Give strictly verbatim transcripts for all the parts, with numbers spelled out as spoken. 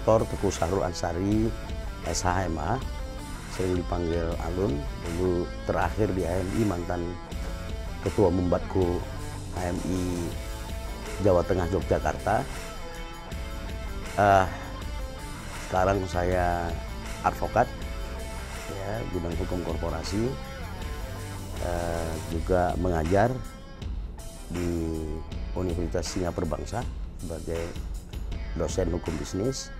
Doktor Teguh Sahrul Ansari, S H M A, sering dipanggil Alun, dulu terakhir di A M I mantan Ketua Umum Batku A M I Jawa Tengah Yogyakarta. Uh, sekarang saya advokat, ya, bidang hukum korporasi, uh, juga mengajar di Universitas Singapura Bangsa sebagai dosen hukum bisnis.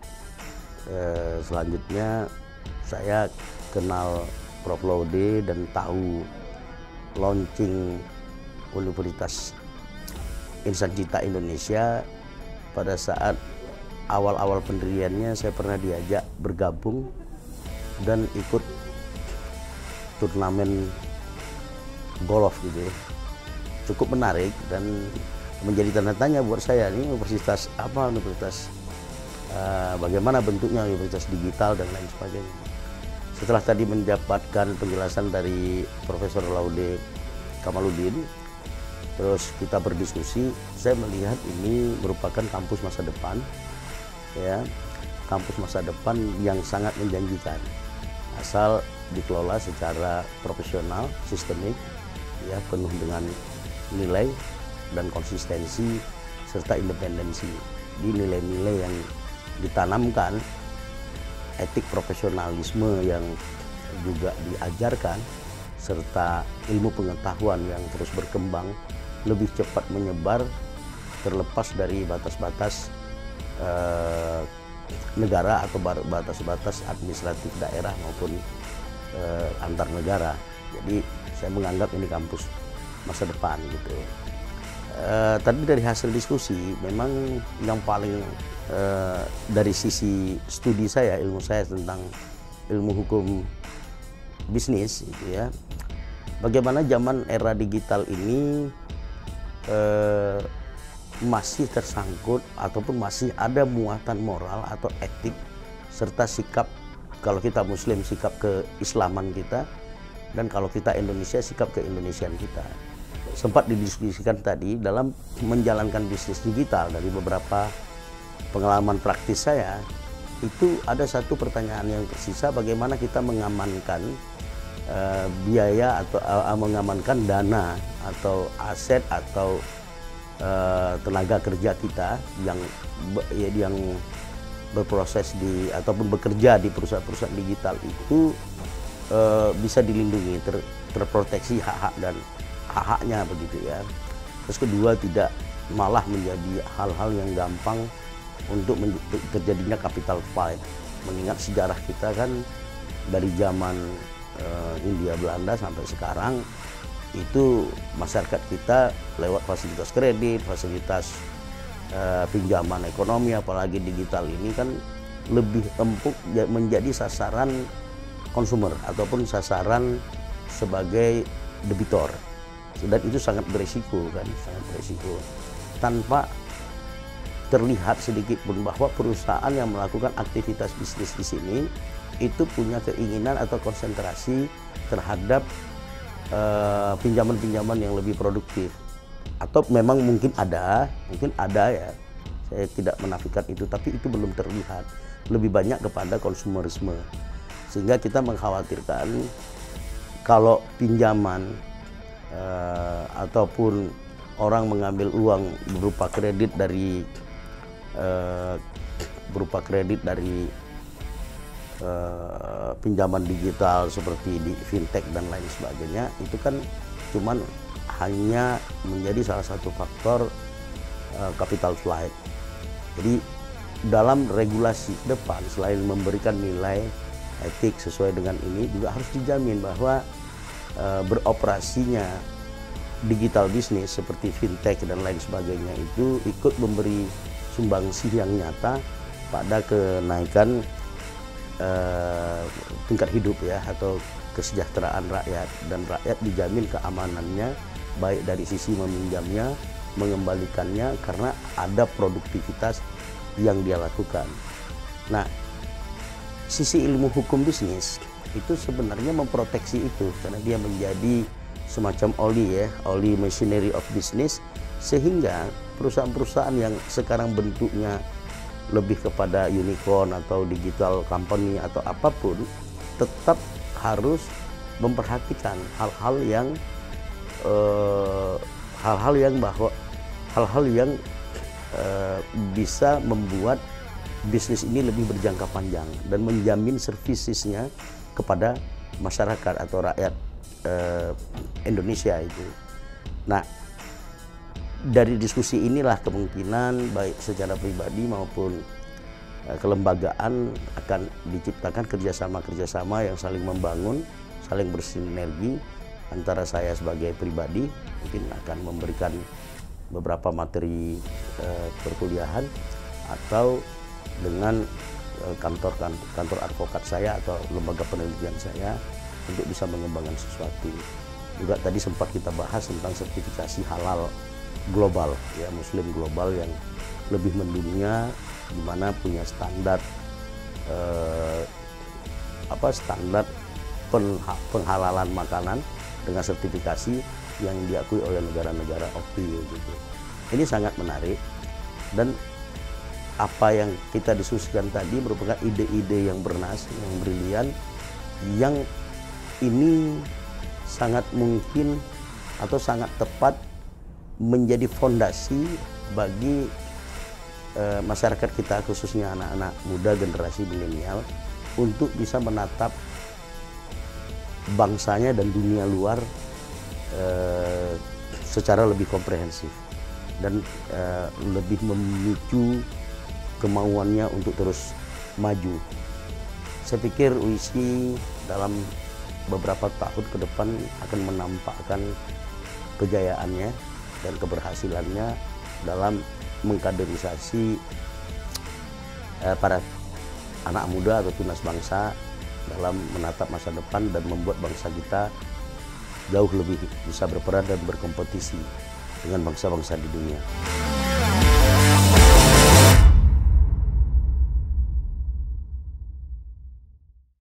Uh, selanjutnya saya kenal Prof Laude dan tahu launching Universitas Insan Cita Indonesia pada saat awal-awal pendiriannya. Saya pernah diajak bergabung dan ikut turnamen golf gitu ya. Cukup menarik dan menjadi tanda tanya buat saya, ini universitas apa, universitas uh, bagaimana bentuknya, universitas digital dan lain sebagainya. Setelah tadi mendapatkan penjelasan dari Profesor Laude Kamaluddin, terus kita berdiskusi, saya melihat ini merupakan kampus masa depan, ya, kampus masa depan yang sangat menjanjikan asal dikelola secara profesional, sistemik, ya, penuh dengan nilai dan konsistensi serta independensi. Di nilai-nilai yang ditanamkan, etik profesionalisme yang juga diajarkan, serta ilmu pengetahuan yang terus berkembang, lebih cepat menyebar terlepas dari batas-batas eh, negara atau batas-batas administratif daerah maupun eh, antar negara. Jadi saya menganggap ini kampus masa depan gitu. Eh, tadi dari hasil diskusi memang yang paling eh, dari sisi studi saya, ilmu saya tentang ilmu hukum bisnis gitu ya, bagaimana zaman era digital ini eh, masih tersangkut ataupun masih ada muatan moral atau etik serta sikap, kalau kita Muslim sikap keislaman kita, dan kalau kita Indonesia sikap keindonesiaan kita. Sempat didiskusikan tadi dalam menjalankan bisnis digital. Dari beberapa pengalaman praktis saya, itu ada satu pertanyaan yang tersisa, bagaimana kita mengamankan uh, biaya atau uh, mengamankan dana atau aset atau uh, tenaga kerja kita yang yang berproses di ataupun bekerja di perusahaan-perusahaan digital itu uh, bisa dilindungi, ter, terproteksi hak-hak dan hak-haknya begitu ya. Terus kedua, tidak malah menjadi hal-hal yang gampang untuk terjadinya capital flight. Mengingat sejarah kita kan dari zaman uh, Hindia Belanda sampai sekarang, itu masyarakat kita lewat fasilitas kredit, fasilitas uh, pinjaman ekonomi, apalagi digital ini kan lebih empuk menjadi sasaran konsumer ataupun sasaran sebagai debitor. Dan itu sangat beresiko kan, sangat beresiko. Tanpa terlihat sedikit pun bahwa perusahaan yang melakukan aktivitas bisnis di sini itu punya keinginan atau konsentrasi terhadap pinjaman-pinjaman uh, yang lebih produktif. Atau memang mungkin ada, mungkin ada ya, saya tidak menafikan itu, tapi itu belum terlihat. Lebih banyak kepada konsumerisme. Sehingga kita mengkhawatirkan kalau pinjaman uh, ataupun orang mengambil uang berupa kredit dari Uh, berupa kredit dari uh, pinjaman digital seperti di fintech dan lain sebagainya, itu kan cuman hanya menjadi salah satu faktor uh, capital flight. Jadi dalam regulasi depan, selain memberikan nilai etik sesuai dengan ini, juga harus dijamin bahwa uh, beroperasinya digital bisnis seperti fintech dan lain sebagainya itu ikut memberi sumbangsih yang nyata pada kenaikan eh, tingkat hidup ya, atau kesejahteraan rakyat, dan rakyat dijamin keamanannya baik dari sisi meminjamnya, mengembalikannya, karena ada produktivitas yang dia lakukan. Nah, sisi ilmu hukum bisnis itu sebenarnya memproteksi itu, karena dia menjadi semacam oli ya, oli machinery of business, sehingga perusahaan-perusahaan yang sekarang bentuknya lebih kepada unicorn atau digital company atau apapun, tetap harus memperhatikan hal-hal yang hal-hal uh, yang bahwa hal-hal yang uh, bisa membuat bisnis ini lebih berjangka panjang dan menjamin servisisnya kepada masyarakat atau rakyat uh, Indonesia itu. Nah, dari diskusi inilah kemungkinan baik secara pribadi maupun uh, kelembagaan akan diciptakan kerjasama-kerjasama yang saling membangun, saling bersinergi antara saya sebagai pribadi mungkin akan memberikan beberapa materi uh, perkuliahan atau dengan uh, kantor, kantor kantor advokat saya atau lembaga penelitian saya untuk bisa mengembangkan sesuatu. Juga tadi sempat kita bahas tentang sertifikasi halal global, ya, Muslim global yang lebih mendunia, di mana punya standar eh, apa standar penghalalan makanan dengan sertifikasi yang diakui oleh negara-negara O K I gitu. Ini sangat menarik dan apa yang kita diskusikan tadi merupakan ide-ide yang bernas, yang brilian, yang ini sangat mungkin atau sangat tepat menjadi fondasi bagi e, masyarakat kita, khususnya anak-anak muda generasi milenial, untuk bisa menatap bangsanya dan dunia luar e, secara lebih komprehensif dan e, lebih memicu kemauannya untuk terus maju. Saya pikir U I S I dalam beberapa tahun ke depan akan menampakkan kejayaannya dan keberhasilannya dalam mengkaderisasi eh, para anak muda atau tunas bangsa dalam menatap masa depan dan membuat bangsa kita jauh lebih bisa berperan dan berkompetisi dengan bangsa-bangsa di dunia.